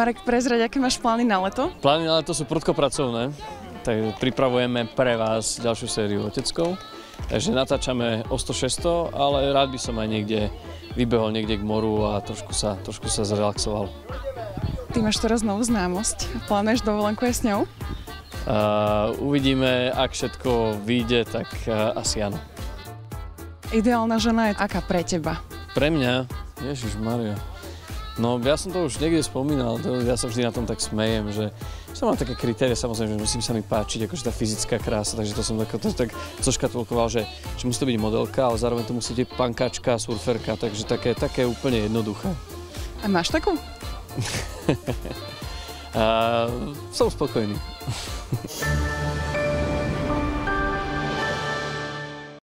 Marek, prezrať, aké máš plány na leto? Plány na leto sú prudkopracovné, tak pripravujeme pre vás ďalšiu sériu leteckov. Takže natáčame o 100-600, ale rád by som aj niekde vybehol niekde k moru a trošku sa zrelaxoval. Ty máš teraz novú známosť. Plánuješ dovolenku aj s ňou? Uvidíme, ak všetko vyjde, tak asi áno. Ideálna žena je aká pre teba? Pre mňa? Ježišmaria. No, ja som to už niekde spomínal, ja sa vždy na tom tak smejem, že som mám také kritéria, samozrejme, že musí sa mi páčiť akože tá fyzická krása, takže to som tak zoškatulkoval, že musí to byť modelka, ale zároveň to musí byť pankáčka, surferka, takže také úplne jednoduché. A máš takú? Som spokojný.